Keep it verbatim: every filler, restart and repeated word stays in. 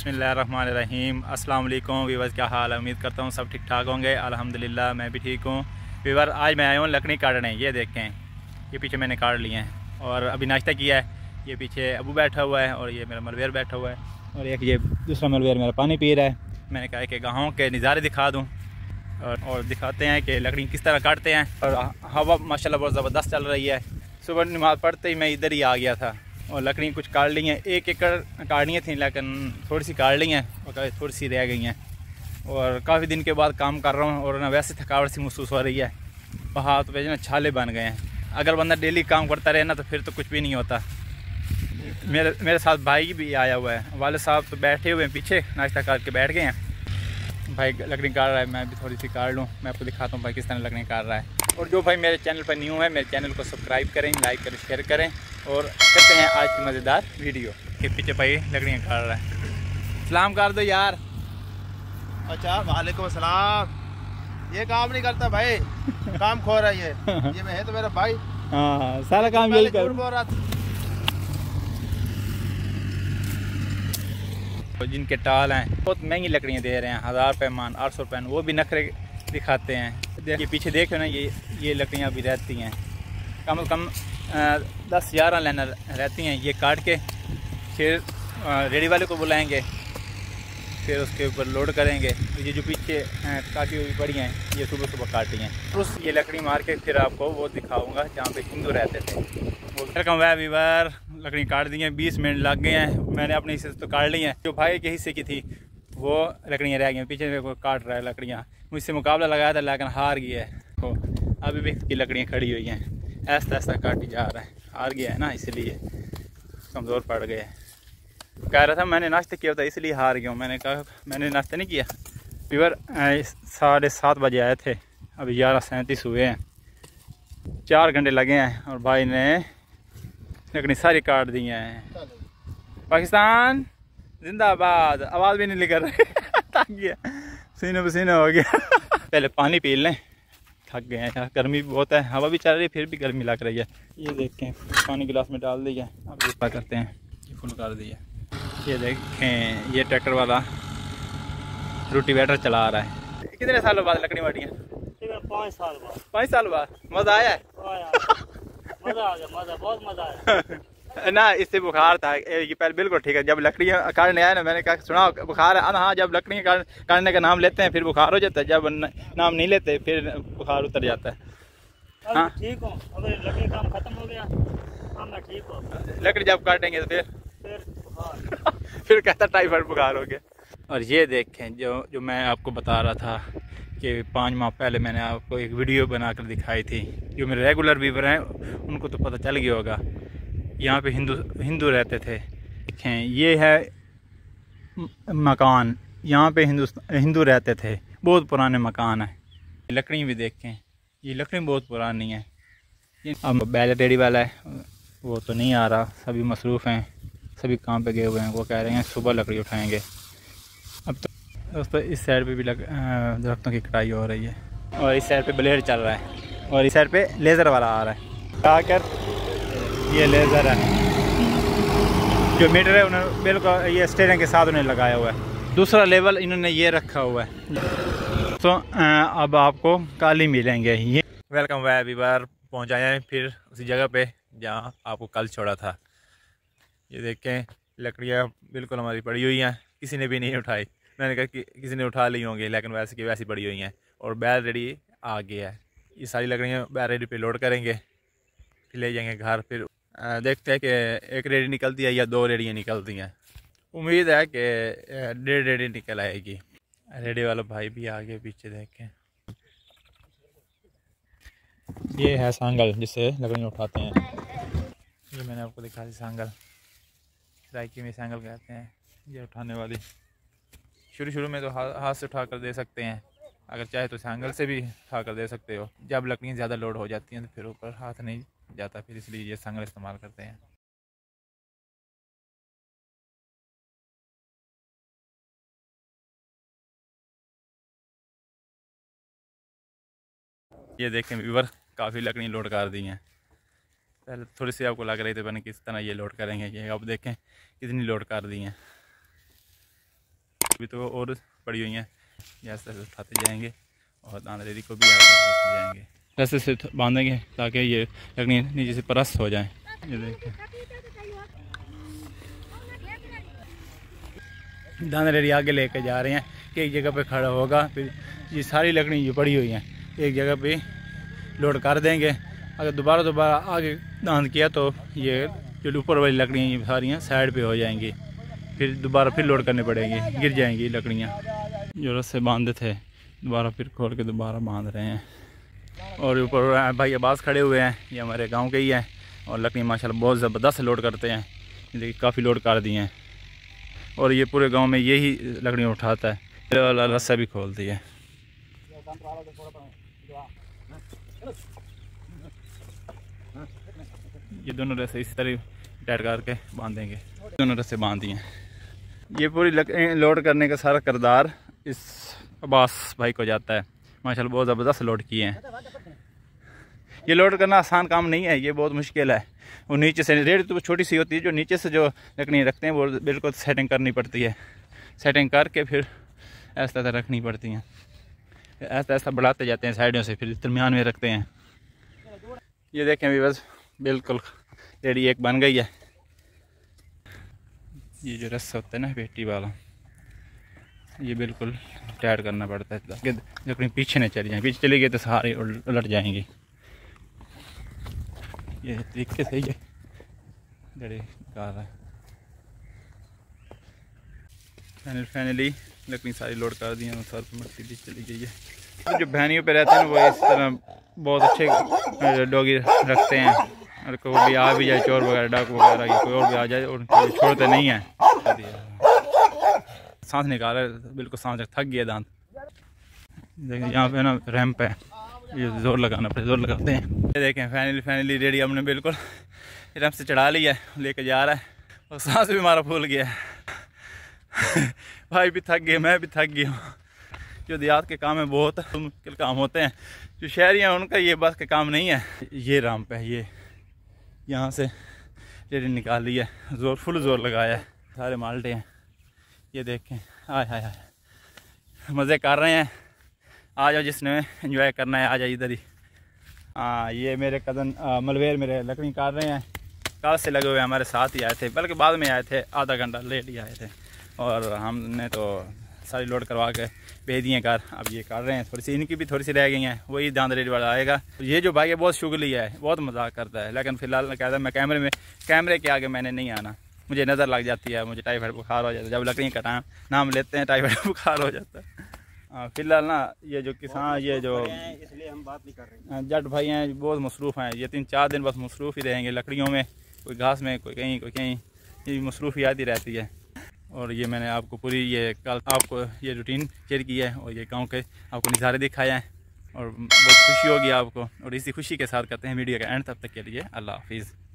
बिस्मिल्लाहिर्रहमानिर्रहीम। अस्सलाम वालेकुम वीवर, क्या हाल है? उम्मीद करता हूँ सब ठीक ठाक होंगे। अल्हम्दुलिल्लाह मैं भी ठीक हूँ। वीवर, आज मैं आया हूँ लकड़ी काटने। ये देखें, ये पीछे मैंने काट लिए हैं और अभी नाश्ता किया है। ये पीछे अबू बैठा हुआ है और ये मेरा मलवेर बैठा हुआ है और एक ये दूसरा मलवेर मेरा पानी पी रहा है। मैंने कहा कि गाँव के नज़ारे दिखा दूँ और, और दिखाते हैं कि लकड़ी किस तरह काटते हैं। और हवा माशाल्लाह बहुत ज़बरदस्त चल रही है। सुबह नमाज़ पढ़ते ही मैं इधर ही आ गया था और लकड़ी कुछ काट ली हैं। एक एकड़ काटनी थी लेकिन थोड़ी सी काट ली हैं और थोड़ी सी रह गई हैं। और काफ़ी दिन के बाद काम कर रहा हूँ और ना वैसे थकावट सी महसूस हो रही है। हाथ पे ना छाले बन गए हैं। अगर बंदा डेली काम करता रहे ना तो फिर तो कुछ भी नहीं होता। मेरे मेरे साथ भाई भी आया हुआ है। वाले साहब तो बैठे हुए हैं पीछे, नाश्ता करके बैठ गए हैं। भाई लकड़ी काट रहा है, मैं भी थोड़ी सी काट लूँ। मैं आपको दिखाता हूँ भाई किस तरह लकड़ी काट रहा है। और जो भाई मेरे चैनल पर न्यू है, मेरे चैनल को सब्सक्राइब करें, लाइक करें, शेयर करें और करते हैं आज की मज़ेदार वीडियो। के पीछे भाई लकड़ियाँ काट रहा है। सलाम कर दो यार। अच्छा, वालेकुम सलाम। ये काम नहीं करता भाई, काम खो रहा है ये ये मैं है तो मेरा भाई। हाँ, सारा काम यही कर। तो जिनके टाल हैं बहुत महंगी लकड़ियाँ दे रहे हैं, हज़ार रुपये मान, आठ सौ रुपये, वो भी नखरे दिखाते हैं। ये पीछे देखो ना, ये ये लकड़ियाँ भी रहती हैं कम से कम दस ग्यारह लाइन रहती हैं। ये काट के फिर रेडी वाले को बुलाएंगे, फिर उसके ऊपर लोड करेंगे। तो ये जो पीछे काटी हुई पड़ी हैं ये सुबह सुबह काटी हैं। उस ये लकड़ी मार के फिर आपको वो दिखाऊंगा जहाँ पे हिंदू रहते थे। वो वेलकम वह वीवर, लकड़ी काट दी हैं, बीस मिनट लग गए हैं। मैंने अपने हिस्से से तो काट ली हैं, जो भाई के हिस्से की थी वो लकड़ियाँ रह गई हैं। पीछे को काट रहा है लकड़ियाँ, मुझसे मुकाबला लगाया था लेकिन हार गया है। तो अभी भी इसकी लकड़ियाँ खड़ी हुई हैं, ऐसा ऐसा काटी जा रहा है। हार गया है ना, इसलिए कमज़ोर पड़ गए। कह रहा था मैंने नाश्ता किया था इसलिए हार गया हूँ। मैंने कहा मैंने नाश्ता नहीं किया। वीवर साढ़े सात बजे आए थे, अभी ग्यारह सैंतीस हुए हैं। चार घंटे लगे हैं और भाई ने लकड़ी सारी काट दी हैं। पाकिस्तान जिंदाबाद। आवाज़ भी नहीं निकल रही थक गया, पसीने पसीने हो गया। पहले पानी पी लें, थक गए हैं यार। गर्मी भी बहुत है, हवा भी चल रही है फिर भी गर्मी लग रही है। ये देखें, पानी गिलास में डाल दिया। अब ये क्या करते हैं, ये फुल कर दिया। ये देखें, ये ट्रैक्टर वाला रोटीवेटर चला रहा है। कितने सालों बाद लकड़ी वाटियाँ? पाँच साल बाद। पाँच साल बाद मज़ा आया है? मज़ा आ गया, मज़ा, बहुत मज़ा आया। ना इससे बुखार था ये पहले बिल्कुल ठीक है। जब लकड़ियाँ काटने आया ना, मैंने कहा सुना बुखार है। हाँ, जब लकड़ियाँ काटने का नाम लेते हैं फिर बुखार हो जाता है, जब नाम नहीं लेते फिर बुखार उतर जाता है। हाँ ठीक हूँ, अगर लकड़ी काम खत्म हो गया हाँ मैं ठीक हूँ। लकड़ी जब काटेंगे तो फिर फिर बुखार फिर कहता टाइफाइड बुखार हो गया। और ये देखें, जो जो मैं आपको बता रहा था कि पाँच माह पहले मैंने आपको एक वीडियो बनाकर दिखाई थी। जो मेरे रेगुलर व्यूवर हैं उनको तो पता चल गया होगा। यहाँ पे हिंदू हिंदू रहते थे। देखें, ये है मकान, यहाँ पे हिंदू हिंदू रहते थे। बहुत पुराने मकान है। लकड़ी भी देखें, ये लकड़ी बहुत पुरानी है। अब बैल रेडी वाला है वो तो नहीं आ रहा, सभी मसरूफ़ हैं, सभी काम पे गए हुए हैं। वो कह रहे हैं सुबह लकड़ी उठाएंगे। अब तो दोस्तों इस साइड पे भी लग दरख्तों की कटाई हो रही है और इस साइड पे ब्लेड चल रहा है और इस साइड पे लेज़र वाला आ रहा है। आकर ये लेज़र है, जो मीटर है उन्होंने बिल्कुल ये स्टेयरिंग के साथ उन्हें लगाया हुआ है। दूसरा लेवल इन्होंने ये रखा हुआ है। तो अब आपको काली मिलेंगे। ये वेलकम वह वीवर, पहुँच आए हैं फिर उसी जगह पे जहाँ आपको कल छोड़ा था। ये देखें, लकड़ियाँ बिल्कुल हमारी पड़ी हुई हैं, किसी ने भी नहीं उठाई। मैंने कहा कि किसी ने उठा ली होंगी लेकिन वैसे की वैसी पड़ी हुई हैं। और बैल रेडी आ गया है। ये सारी लकड़ियाँ बैल रेडी पे लोड करेंगे, फिर ले जाएंगे घर। फिर आ, देखते हैं कि एक रेडी निकलती है या दो रेडियाँ निकलती हैं। उम्मीद है कि डेढ़ रेडी निकल आएगी। रेडी वाला भाई भी आ गया पीछे, देखें। ये है सांगल जिससे लकड़ियाँ उठाते हैं। ये मैंने आपको दिखा दी सांगल, सराइकी में सांगल कहते हैं। ये उठाने वाली शुरू शुरू में तो हाथ से उठा कर दे सकते हैं, अगर चाहे तो सांगल से भी उठा कर दे सकते हो। जब लकड़ियाँ ज़्यादा लोड हो जाती हैं तो फिर ऊपर हाथ नहीं जाता, फिर इसलिए ये सांगल इस्तेमाल करते हैं। ये देखें व्यूवर, काफ़ी लकड़ियाँ लोड कर दी हैं। पहले थोड़ी सी आपको लग रही थी पता नहीं किस तरह ये लोड करेंगे। ये अब देखें कितनी लोड कर दी हैं। अभी तो और पड़ी हुई हैं, ऐसे ऐसे उठाते जाएंगे और दाना रेडी को भी आगे लेके जाएंगे। ऐसे से बांधेंगे ताकि ये लकड़ी नीचे से परस्त हो जाए। ये देखिए दाना रेडी आगे लेके जा रहे हैं कि एक जगह पे खड़ा होगा, फिर ये सारी लकड़ी जो पड़ी हुई हैं एक जगह पे लोड कर देंगे। अगर दोबारा दोबारा आगे दान किया तो ये जो ऊपर वाली लकड़ियाँ ये सारी साइड पे हो जाएंगी, फिर दोबारा फिर लोड करनी पड़ेगी, गिर जाएंगी लकड़ियाँ। जो रस्से बांधे थे दोबारा फिर खोल के दोबारा बांध रहे हैं। और ऊपर भाई अब्बास खड़े हुए हैं, ये हमारे गांव के ही हैं और लकड़ियाँ माशाल्लाह बहुत ज़बरदस्त लोड करते हैं। देखिए काफ़ी लोड कर दिए हैं और ये पूरे गांव में यही लकड़ियाँ उठाता है। ये वाला रस्सा भी खोल दिया। ये दोनों रस्से इसी तरह टाइट करके बांधेंगे। दोनों रस्से बांध दिए। ये पूरी लोड करने का सारा किरदार इस अब्बास भाई को जाता है। माशाल्लाह बहुत ज़बरदस्त लोड किए हैं। ये लोड करना आसान काम नहीं है, ये बहुत मुश्किल है। वो नीचे से रेड तो छोटी सी होती है, जो नीचे से जो लकड़ियाँ रखते हैं वो बिल्कुल सेटिंग करनी पड़ती है। सेटिंग करके फिर ऐसा ऐसा रखनी पड़ती हैं, ऐसा ऐसा बढ़ाते जाते हैं साइडों से, फिर दरमियान में रखते हैं। ये देखें भी बस बिल्कुल रेडी एक बन गई है। ये जो रस्सा होता है ना पेटी वाला, ये बिल्कुल टाइट करना पड़ता है ताकि लकड़ी पीछे न चली जाए। पीछे चली गई तो सारी उलट जाएंगी। ये तरीके से ही जड़ी निकाल रहा है। फाइनल फाइनली लकड़ी सारी लोड कर दी है, सर पर मट्टी भी चली गई है। जो बहनियों पे रहते हैं वो इस तरह बहुत अच्छे डॉगी रखते हैं, और कोई भी आ भी जाए चोर वगैरह डाक वगैरह या कोई और भी आ जाए और छोड़ते नहीं हैं। सांस निकाला बिल्कुल, सांस थक गया दांत। देखिए यहाँ पे ना रैंप है, ये जोर लगाना पड़े, जोर लगाते हैं। ये देखें फाइनली फाइनली रेडी हमने बिल्कुल रैंप से चढ़ा लिया है, लेके जा रहा है और सांस भी हमारा फूल गया है। भाई भी थक गए, मैं भी थक गया हूँ। जो देहात के काम है बहुत मुश्किल काम होते हैं, जो शहरी हैं उनका ये बस का काम नहीं है। ये रैंप है, ये यहाँ से रेडी निकाल ली है, जोर फुल जोर लगाया है। सारे माल्टे हैं, ये देखें आय हाय हाय मज़े कर रहे हैं। आ जाओ जिसने एंजॉय करना है आ जाए इधर ही। हाँ ये मेरे कज़न मलवेर मेरे लकड़ी काट रहे हैं, कल से लगे हुए हमारे साथ ही आए थे, बल्कि बाद में आए थे, आधा घंटा लेट ही आए थे और हमने तो सारी लोड करवा के भेज दिए घर। अब ये कर रहे हैं, थोड़ी सी इनकी भी थोड़ी सी रह गई हैं, वही दांद रेडी वाला आएगा। ये जो भाई है बहुत शुगली है, बहुत मजाक करता है, लेकिन फ़िलहाल कहता है मैं कैमरे में कैमरे के आगे मैंने नहीं आना, मुझे नज़र लग जाती है, मुझे टाइफाइड बुखार हो जाता है। जब लकड़ी का टाइम नाम लेते हैं टाइफाइड बुखार हो जाता है। हाँ फिलहाल ना ये जो किसान ये जो इसलिए हम बात नहीं कर रहे हैं। जट भाई हैं बहुत मसरूफ़ हैं, ये तीन चार दिन बस मसरूफ़ ही रहेंगे लकड़ियों में, कोई घास में कोई कहीं कोई कहीं, ये मसरूफियात ही रहती है। और ये मैंने आपको पूरी ये कल आपको ये रूटीन शेयर की है और ये गांव के आपको नज़ारे दिखाया है और बहुत खुशी होगी आपको। और इसी खुशी के साथ करते हैं वीडियो का एंड, तब तक के लिए अल्लाह हाफिज़।